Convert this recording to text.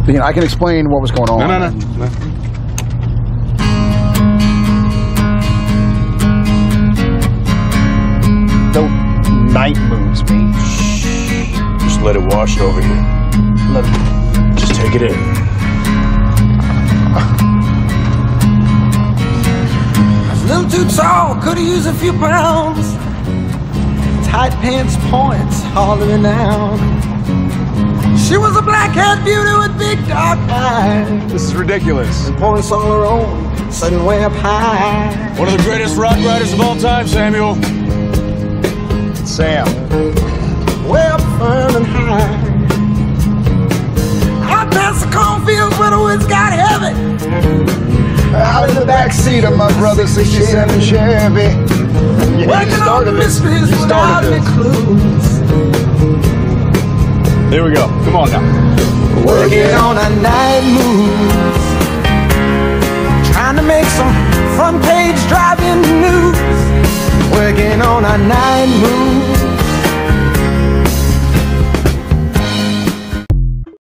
You know, I can explain what was going on. No. The night moves me. Just let it wash over you. Just take it in. I was a little too tall, could've used a few pounds. Tight pants points, hollering out. She was a black-haired beauty with big dark eyes. This is ridiculous. And points on her own, sitting way up high. One of the greatest rock riders of all time, Samuel. Sam. Way up firm and high. Out past the cornfields where the woods got heavy. Out in the back seat of my brother's '67 Chevy. Yeah, Working on the mysteries without any clues. Here we go. Come on now. Working on a night moves.